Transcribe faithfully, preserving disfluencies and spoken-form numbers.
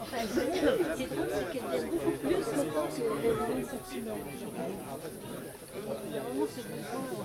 qui est drôle, c'est qu'elle vient beaucoup plus maintenant que les sorties. Vraiment, c'est bon.